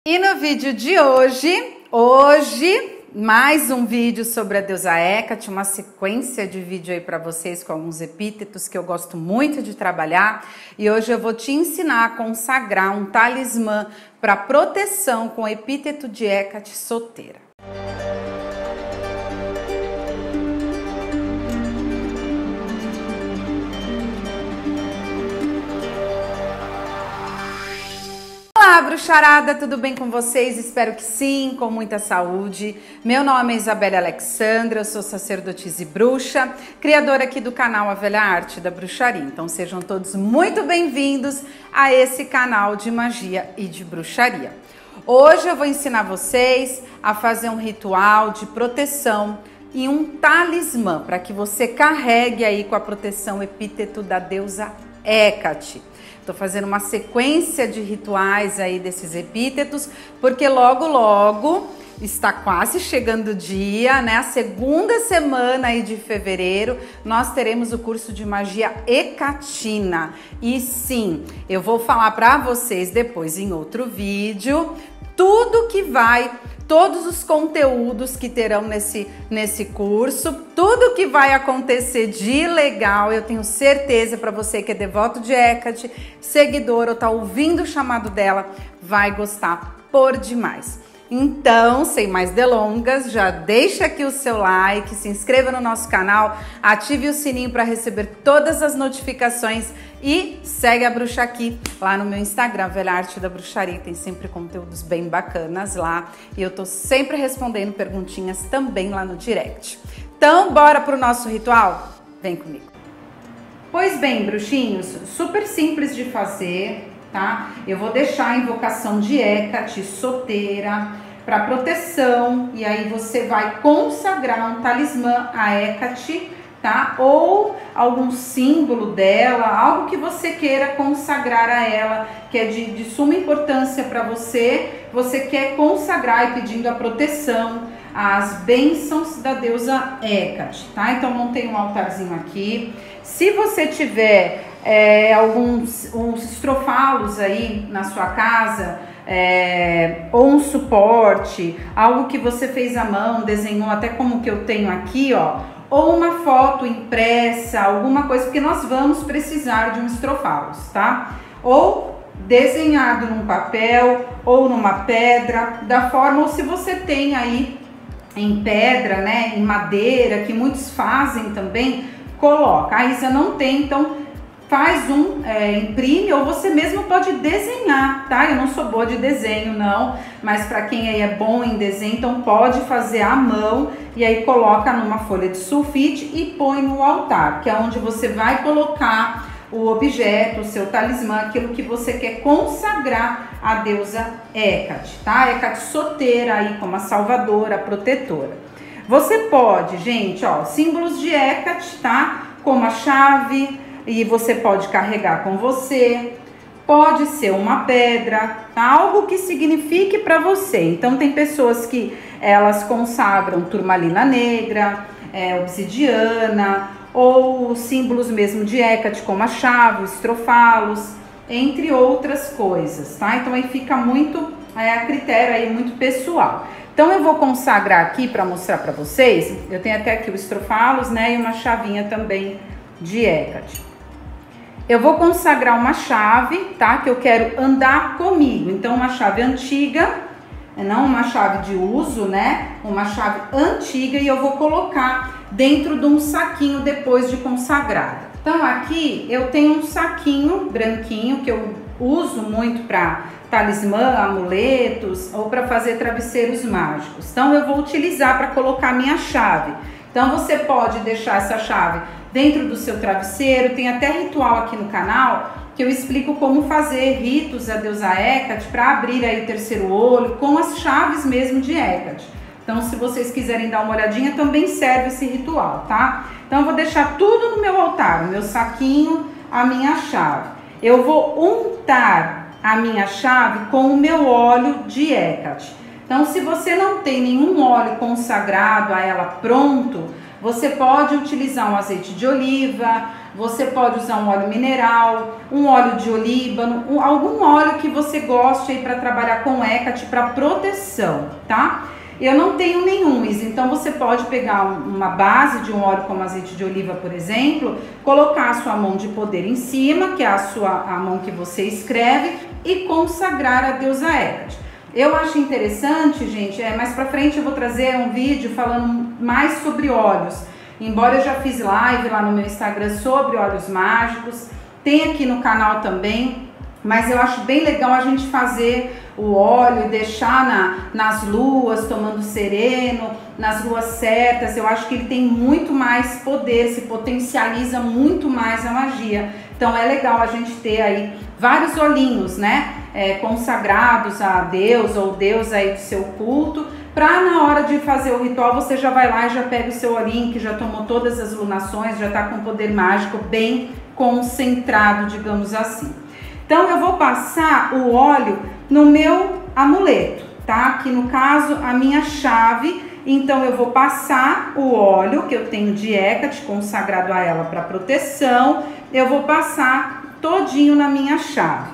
E no vídeo de hoje, mais um vídeo sobre a deusa Hecate, uma sequência de vídeo aí para vocês com alguns epítetos que eu gosto muito de trabalhar. E hoje eu vou te ensinar a consagrar um talismã para proteção com o epíteto de Hecate Soteira. Olá, bruxarada, tudo bem com vocês? Espero que sim, com muita saúde. Meu nome é Isabelle Alexandra, eu sou sacerdotisa e bruxa, criadora aqui do canal A Velha Arte da Bruxaria. Então sejam todos muito bem-vindos a esse canal de magia e de bruxaria. Hoje eu vou ensinar vocês a fazer um ritual de proteção e um talismã para que você carregue aí com a proteção epíteto da deusa Hecate. Tô fazendo uma sequência de rituais aí desses epítetos, porque logo está quase chegando o dia, né? A segunda semana aí de fevereiro, nós teremos o curso de magia hecatina. E sim, eu vou falar para vocês depois em outro vídeo todos os conteúdos que terão nesse curso, tudo que vai acontecer de legal, eu tenho certeza para você que é devoto de Hecate, seguidor ou tá ouvindo o chamado dela, vai gostar por demais. Então, sem mais delongas, já deixa aqui o seu like, se inscreva no nosso canal, ative o sininho para receber todas as notificações e segue a bruxa aqui, lá no meu Instagram, Velha Arte da Bruxaria, tem sempre conteúdos bem bacanas lá e eu tô sempre respondendo perguntinhas também lá no direct. Então, bora pro nosso ritual? Vem comigo. Pois bem, bruxinhos, super simples de fazer, tá? Eu vou deixar a invocação de Hecate Soteira para proteção e aí você vai consagrar um talismã a Hecate, tá? Ou algum símbolo dela, algo que você queira consagrar a ela, que é de suma importância para você. Você quer consagrar e pedindo a proteção, as bênçãos da deusa Hecate, tá? Então montei um altarzinho aqui. Se você tiver alguns estrofalos aí na sua casa, ou um suporte, algo que você fez à mão, desenhou até como que eu tenho aqui, ó, ou uma foto impressa, alguma coisa, porque nós vamos precisar de um estrofalos, tá? Ou desenhado num papel ou numa pedra, da forma, ou se você tem aí em pedra, né, em madeira, que muitos fazem também, coloca. A Isa não tem, então faz imprime, ou você mesmo pode desenhar, tá? Eu não sou boa de desenho, não, mas para quem aí é bom em desenho, então pode fazer à mão e aí coloca numa folha de sulfite e põe no altar, que é onde você vai colocar o objeto, o seu talismã, aquilo que você quer consagrar à deusa Hecate, tá? Hecate Soteira aí como a salvadora, a protetora. Você pode, gente, ó, símbolos de Hecate, tá? Como a chave, e você pode carregar com você, pode ser uma pedra, tá? Algo que signifique para você. Então tem pessoas que elas consagram turmalina negra, obsidiana, ou símbolos mesmo de Hecate, como a chave, os estrofalos, entre outras coisas, tá? Então aí fica muito a critério aí, muito pessoal. Então eu vou consagrar aqui para mostrar para vocês, eu tenho até aqui os estrofalos, né, e uma chavinha também de Hecate. Eu vou consagrar uma chave, tá? Que eu quero andar comigo. Então, uma chave antiga, não uma chave de uso, né? Uma chave antiga e eu vou colocar dentro de um saquinho depois de consagrada. Então, aqui eu tenho um saquinho branquinho que eu uso muito para talismã, amuletos ou para fazer travesseiros mágicos. Então, eu vou utilizar para colocar minha chave. Então, você pode deixar essa chave dentro do seu travesseiro. Tem até ritual aqui no canal que eu explico como fazer ritos à deusa Hecate para abrir aí o terceiro olho com as chaves mesmo de Hecate. Então, se vocês quiserem dar uma olhadinha, também serve esse ritual, tá? Então, eu vou deixar tudo no meu altar, o meu saquinho, a minha chave. Eu vou untar a minha chave com o meu óleo de Hecate. Então, se você não tem nenhum óleo consagrado a ela pronto, você pode utilizar um azeite de oliva, Você pode usar um óleo mineral, um óleo de olíbano, algum óleo que você goste aí para trabalhar com Hecate para proteção, tá? Eu não tenho nenhum, então você pode pegar uma base de um óleo como azeite de oliva, por exemplo, colocar a sua mão de poder em cima, que é a mão que você escreve, e consagrar a deusa Hecate. Eu acho interessante, gente, mais pra frente eu vou trazer um vídeo falando mais sobre óleos. Embora eu já fiz live lá no meu Instagram sobre óleos mágicos, tem aqui no canal também, mas eu acho bem legal a gente fazer o óleo e deixar nas luas, tomando sereno, nas luas certas. Eu acho que ele tem muito mais poder, se potencializa muito mais a magia. Então é legal a gente ter aí vários olhinhos, né, consagrados a Deus ou Deus aí do seu culto, para na hora de fazer o ritual você já vai lá e já pega o seu olhinho que já tomou todas as lunações, já tá com poder mágico bem concentrado, digamos assim. Então eu vou passar o óleo no meu amuleto, tá? Aqui no caso a minha chave. Então eu vou passar o óleo que eu tenho de Hecate, consagrado a ela para proteção. Eu vou passar todinho na minha chave.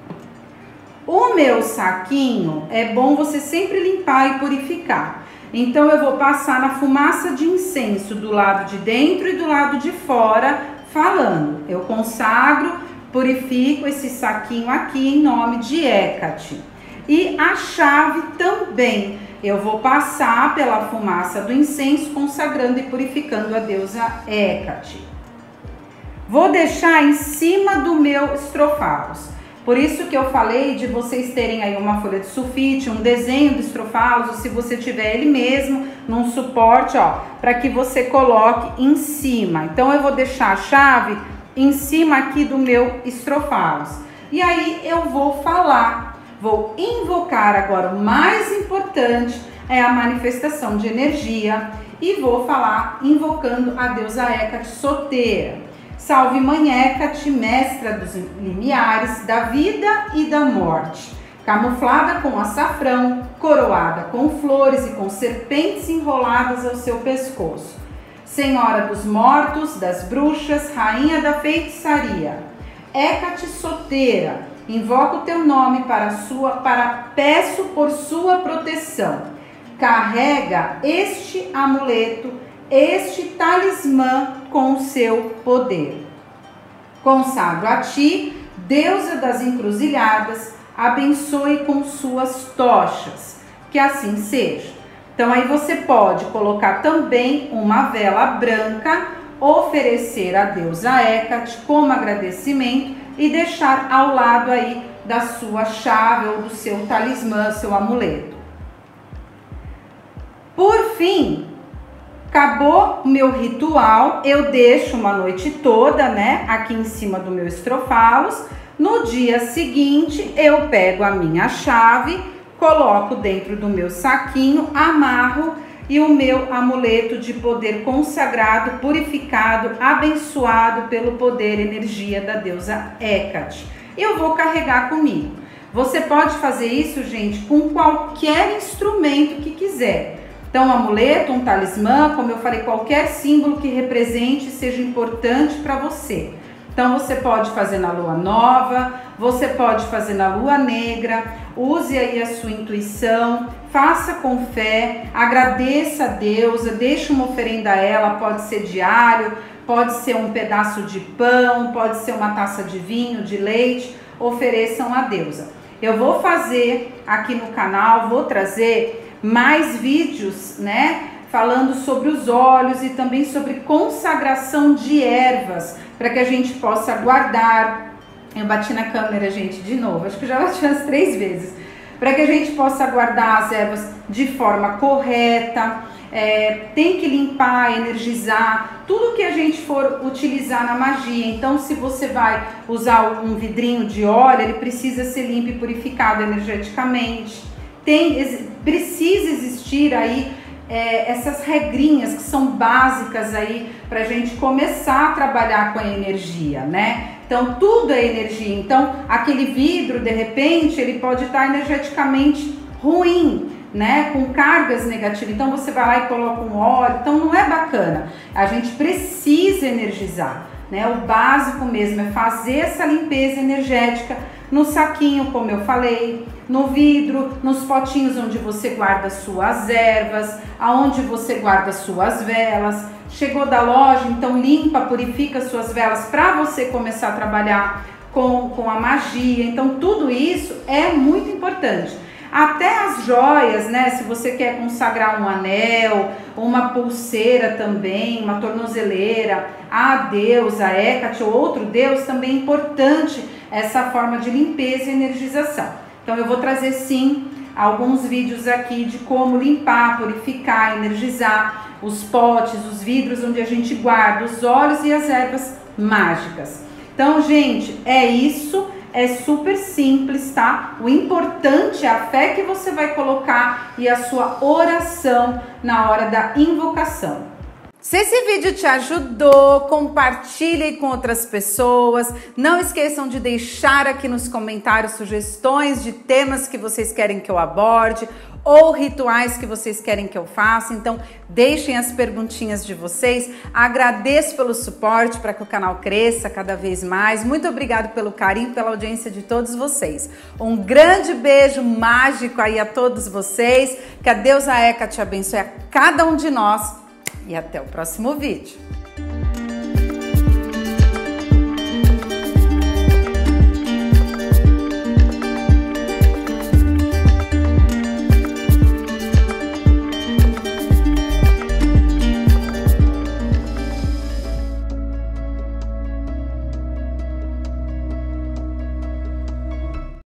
O meu saquinho é bom você sempre limpar e purificar. Então eu vou passar na fumaça de incenso do lado de dentro e do lado de fora, falando: eu consagro, purifico esse saquinho aqui em nome de Hecate. E a chave também eu vou passar pela fumaça do incenso, consagrando e purificando a deusa Hecate. Vou deixar em cima do meu estrofalos. Por isso que eu falei de vocês terem aí uma folha de sulfite, um desenho do estrofalos, ou se você tiver ele mesmo, num suporte, ó, para que você coloque em cima. Então eu vou deixar a chave em cima aqui do meu estrofalos. E aí eu vou falar, vou invocar agora. O mais importante é a manifestação de energia, e vou falar invocando a deusa Hecate solteira. Salve Mãe Hecate, mestra dos limiares, da vida e da morte, camuflada com açafrão, coroada com flores e com serpentes enroladas ao seu pescoço. Senhora dos mortos, das bruxas, rainha da feitiçaria, Hecate solteira, invoco o teu nome peço por sua proteção. Carrega este amuleto, este talismã com o seu poder. Consagro a ti, deusa das encruzilhadas, abençoe com suas tochas, que assim seja. Então aí você pode colocar também uma vela branca, oferecer a deusa Hecate como agradecimento e deixar ao lado aí da sua chave ou do seu talismã, seu amuleto. Por fim, acabou o meu ritual, eu deixo uma noite toda, né, aqui em cima do meu estrofalos. No dia seguinte, eu pego a minha chave, coloco dentro do meu saquinho, amarro e o meu amuleto de poder consagrado, purificado, abençoado pelo poder e energia da deusa Hecate. Eu vou carregar comigo. Você pode fazer isso, gente, com qualquer instrumento que quiser. Então, um amuleto, um talismã, como eu falei, qualquer símbolo que represente seja importante para você. Então, você pode fazer na lua nova, você pode fazer na lua negra, use aí a sua intuição, faça com fé, agradeça a deusa, deixe uma oferenda a ela, pode ser diário, pode ser um pedaço de pão, pode ser uma taça de vinho, de leite, ofereçam a deusa. Eu vou fazer aqui no canal, vou trazer mais vídeos, né, falando sobre os óleos e também sobre consagração de ervas, para que a gente possa guardar. Eu bati na câmera, gente, de novo, acho que já bati umas 3 vezes. Para que a gente possa guardar as ervas de forma correta, tem que limpar, energizar, tudo que a gente for utilizar na magia. Então, se você vai usar um vidrinho de óleo, ele precisa ser limpo e purificado energeticamente. Precisa existir aí essas regrinhas que são básicas aí para a gente começar a trabalhar com a energia, né? Então tudo é energia. Então aquele vidro, de repente, ele pode estar energeticamente ruim, né? Com cargas negativas. Então você vai lá e coloca um óleo. Então não é bacana. A gente precisa energizar. né? O básico mesmo é fazer essa limpeza energética no saquinho, como eu falei, no vidro, nos potinhos onde você guarda suas ervas, aonde você guarda suas velas. Chegou da loja, então limpa, purifica suas velas para você começar a trabalhar com a magia. Então tudo isso é muito importante. Até as joias, né? Se você quer consagrar um anel, uma pulseira também, uma tornozeleira, a deusa, a Hecate ou outro deus, também é importante essa forma de limpeza e energização. Então eu vou trazer sim alguns vídeos aqui de como limpar, purificar, energizar os potes, os vidros onde a gente guarda os óleos e as ervas mágicas. Então, gente, é isso. É super simples, tá? O importante é a fé que você vai colocar e a sua oração na hora da invocação. Se esse vídeo te ajudou, compartilhe com outras pessoas. Não esqueçam de deixar aqui nos comentários sugestões de temas que vocês querem que eu aborde ou rituais que vocês querem que eu faça. Então, deixem as perguntinhas de vocês. Agradeço pelo suporte para que o canal cresça cada vez mais. Muito obrigado pelo carinho, pela audiência de todos vocês. Um grande beijo mágico aí a todos vocês. Que a deusa Hecate abençoe a cada um de nós. E até o próximo vídeo.